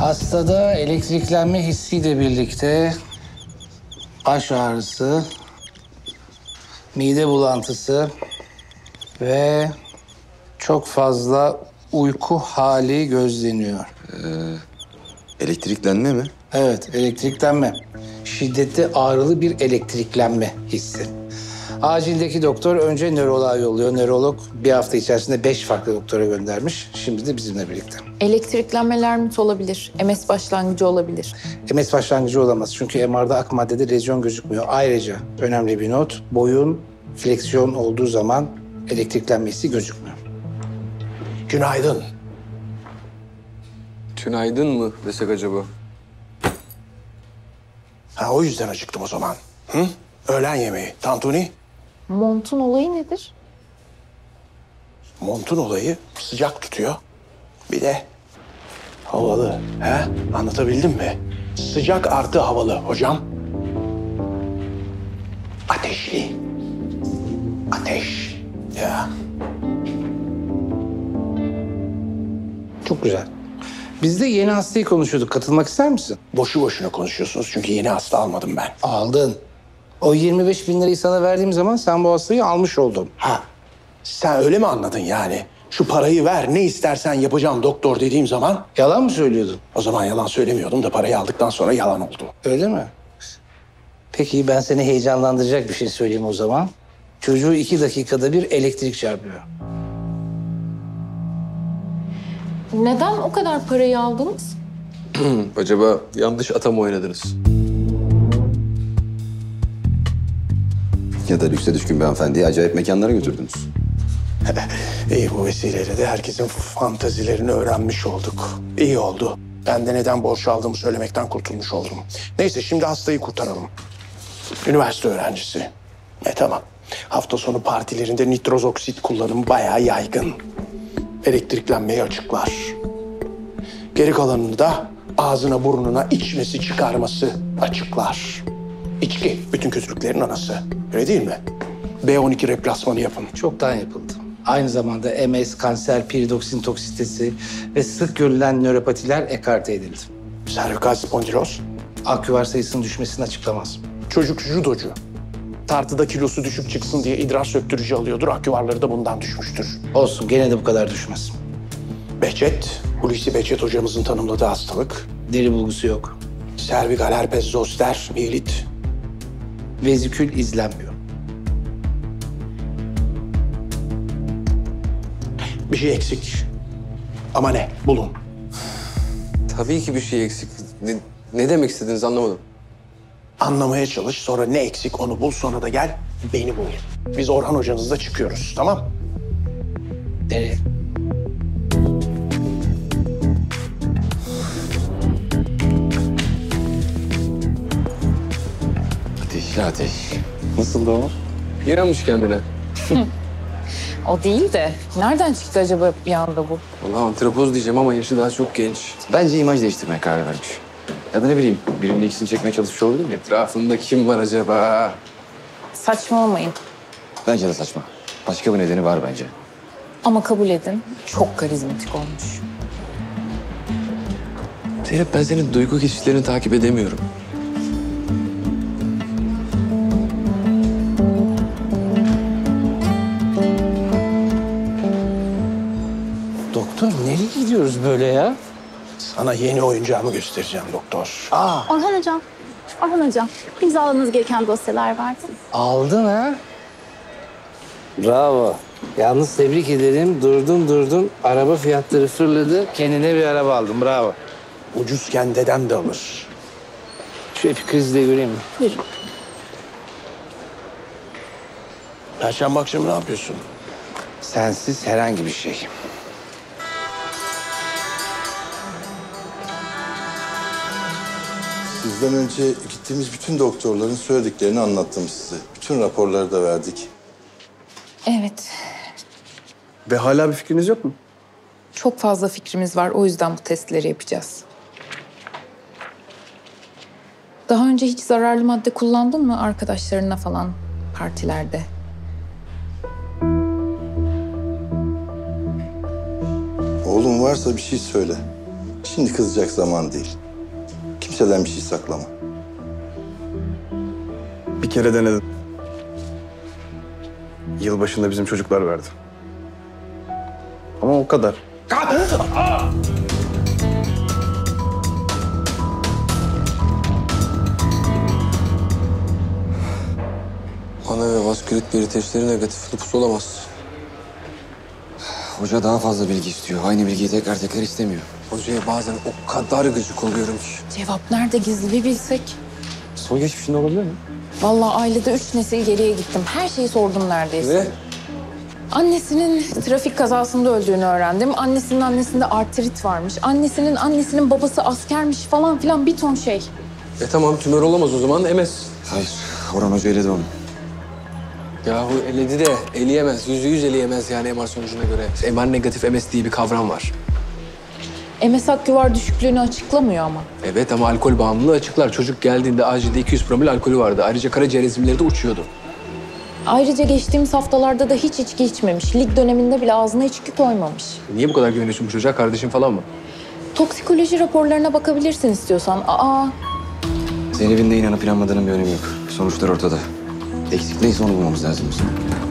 Hastada elektriklenme hissiyle birlikte baş ağrısı, mide bulantısı ve çok fazla uyku hali gözleniyor. Elektriklenme mi? Evet, elektriklenme. Şiddetli ağrılı bir elektriklenme hissi. Acildeki doktor önce nöroloğa yolluyor. Nörolog bir hafta içerisinde 5 farklı doktora göndermiş. Şimdi de bizimle birlikte. Elektriklenmeler MIT olabilir. MS başlangıcı olabilir. MS başlangıcı olamaz. Çünkü MR'da ak maddede lezyon gözükmüyor. Ayrıca önemli bir not, boyun fleksiyon olduğu zaman elektriklenmesi gözükmüyor. Günaydın. Tünaydın mı desek acaba? Ha, o yüzden acıktım o zaman. Hı? Öğlen yemeği. Tantuni. Montun olayı nedir? Montun olayı sıcak tutuyor. Bir de havalı. He? Anlatabildim mi? Sıcak artı havalı hocam. Ateşli. Ateş. Ya. Çok güzel. Biz de yeni hastayı konuşuyorduk. Katılmak ister misin? Boşu boşuna konuşuyorsunuz çünkü yeni hasta almadım ben. Aldın. O 25 bin lirayı sana verdiğim zaman sen bu hastayı almış oldun. Ha. Sen öyle mi anladın yani? Şu parayı ver, ne istersen yapacağım doktor dediğim zaman... Yalan mı söylüyordun? O zaman yalan söylemiyordum da parayı aldıktan sonra yalan oldu. Öyle mi? Peki ben seni heyecanlandıracak bir şey söyleyeyim o zaman. Çocuğu 2 dakikada bir elektrik çarpıyor. Neden o kadar parayı aldınız? Acaba yanlış ata mı oynadınız? Ya da lükse düşkün bir hanımefendiyi acayip mekanlara götürdünüz. İyi, bu vesileyle de herkesin fantazilerini öğrenmiş olduk. İyi oldu. Ben de neden borç aldığımı söylemekten kurtulmuş oldum. Neyse, şimdi hastayı kurtaralım. Üniversite öğrencisi. Tamam. Hafta sonu partilerinde nitroz oksit kullanımı bayağı yaygın. Elektriklenmeyi açıklar. Geri kalanını da ağzına burnuna içmesi çıkarması açıklar. İçki bütün kötülüklerin anası. Öyle değil mi? B12 replasmanı yapın. Çoktan yapıldı. Aynı zamanda MS, kanser, piridoksin toksitesi ve sık görülen nöropatiler ekarte edildi. Servikal spondiloz. AQR sayısının düşmesini açıklamaz. Çocuk judocu. Tartıda kilosu düşüp çıksın diye idrar söktürücü alıyordur. Aküvarları da bundan düşmüştür. Olsun, gene de bu kadar düşmez. Behçet, Hulusi Behçet hocamızın tanımladığı hastalık. Deri bulgusu yok. Servikal herpes zoster, miyelit. Vezikül izlenmiyor. Bir şey eksik. Ama ne? Bulun. Tabii ki bir şey eksik. Ne demek istediğinizi anlamadım. Anlamaya çalış, sonra ne eksik onu bul, sonra da gel beni bul. Biz Orhan hocanızla çıkıyoruz, tamam? Nereye? Ateşli ateş. Nasıldı o? Yaranmış kendine. O değil de nereden çıktı acaba bir anda bu? Vallahi antropoz diyeceğim ama yaşı daha çok genç. Bence imaj değiştirmeye karar vermiş. Ya da ne bileyim, birinin ikisini çekmeye çalışmış olabilir mi? Etrafında kim var acaba? Saçmalamayın. Bence de saçma. Başka bir nedeni var bence. Ama kabul edin, çok karizmatik olmuş. Zeynep, ben senin duygu geçişlerini takip edemiyorum. Doktor, nereye gidiyoruz böyle ya? Sana yeni oyuncağımı göstereceğim doktor. Orhan Hocam, Orhan Hocam, imzalamanız gereken dosyalar vardı. Aldın ha? Bravo. Yalnız tebrik ederim. Durdun. Araba fiyatları fırladı. Kendine bir araba aldın. Bravo. Ucuzken dedem de alır. Şu epikrizi de göreyim mi? Buyurun. Perşembe akşamı ne yapıyorsun? Sensiz herhangi bir şey. Sizden önce gittiğimiz bütün doktorların söylediklerini anlattım size. Bütün raporları da verdik. Evet, Ve hala bir fikriniz yok mu? çok fazla fikrimiz var. O yüzden bu testleri yapacağız. Daha önce hiç zararlı madde kullandın mı arkadaşlarına falan partilerde? Oğlum varsa bir şey söyle. Şimdi kızacak zaman değil. Kimseden bir şey saklama. Bir kere denedim. Yılbaşında bizim çocuklar verdi. Ama o kadar. Ana ve vaskülit belirteçleri negatif. Lupus olamaz. Hoca daha fazla bilgi istiyor. Aynı bilgiyi tekrar tekrar istemiyor. Hocaya bazen o kadar gıcık oluyorum ki. Cevap nerede gizli bir bilsek. Soy geçmişinde olabilir mi? Vallahi ailede 3 nesil geriye gittim. Her şeyi sordum neredeyse. Ve Annesinin trafik kazasında öldüğünü öğrendim. Annesinin annesinde artrit varmış. Annesinin babası askermiş falan filan bir ton şey. tamam tümör olamaz o zaman MS. Hayır. Orhan Hoca eledi onu. Yahu eledi de eleyemez. %100 eleyemez yani MR sonucuna göre. MR negatif MS diye bir kavram var. MS akgüvar düşüklüğünü açıklamıyor ama. Evet ama alkol bağımlılığı açıklar. Çocuk geldiğinde acilde 200 promil alkolü vardı. Ayrıca karaciğer enzimleri de uçuyordu. Ayrıca geçtiğimiz haftalarda da hiç içki içmemiş. Lig döneminde bile ağzına içki koymamış. Niye bu kadar güveniyorsun bu çocuğa? Kardeşin falan mı? Toksikoloji raporlarına bakabilirsin istiyorsan. Zeynep'in de inanıp inanmadığının bir önemi yok. Sonuçlar ortada. Eksik neyse onu bulmamız lazım bizim.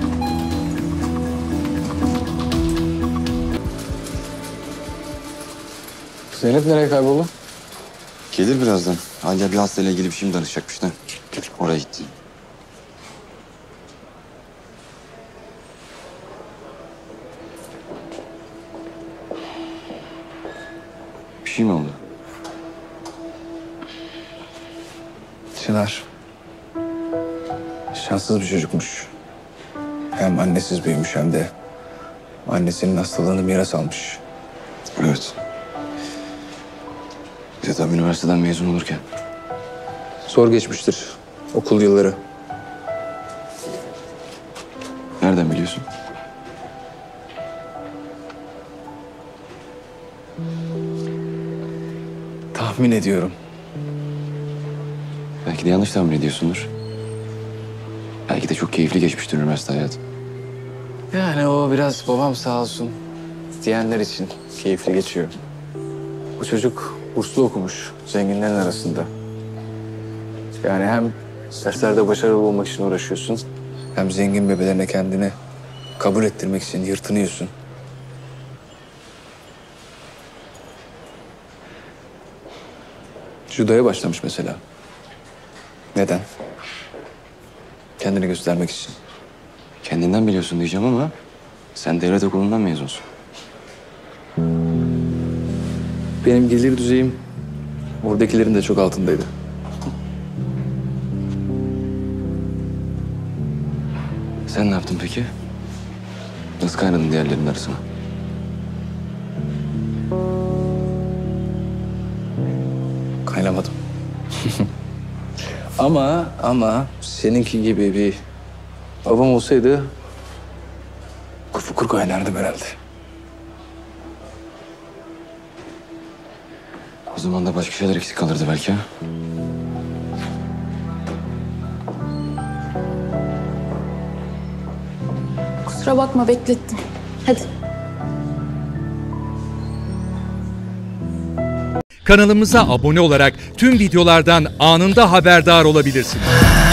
Zeynep nereye kayboldu? Gelir birazdan. Hala bir hastayla ilgili bir şey mi danışacakmış da. Oraya gitti. Bir şey mi oldu? Çınar. Şanssız bir çocukmuş. Hem annesiz büyümüş hem de annesinin hastalığını miras almış. Evet. Bir de tam üniversiteden mezun olurken. Zor geçmiştir okul yılları. Nereden biliyorsun? Tahmin ediyorum. Belki de yanlış tahmin ediyorsundur. Belki de çok keyifli geçmiştir üniversite hayatı. Yani o biraz babam sağ olsun diyenler için keyifli geçiyor. Bu çocuk burslu okumuş zenginlerin arasında. Yani hem derslerde başarılı olmak için uğraşıyorsun. Hem zengin bebelerine kendini kabul ettirmek için yırtınıyorsun. Judoya başlamış mesela. Neden? Kendini göstermek için. Kendinden biliyorsun diyeceğim ama sen devlet okulundan mezunsun. Benim gelir düzeyim oradakilerin de çok altındaydı. Sen ne yaptın peki? Nasıl kaynadın diğerlerinin arasına? Kaynamadım. ama seninki gibi bir babam olsaydı kufukur kaynardım herhalde. O zaman da başka şeyler eksik kalırdı belki ha? Kusura bakma beklettim. Hadi. Kanalımıza abone olarak tüm videolardan anında haberdar olabilirsiniz.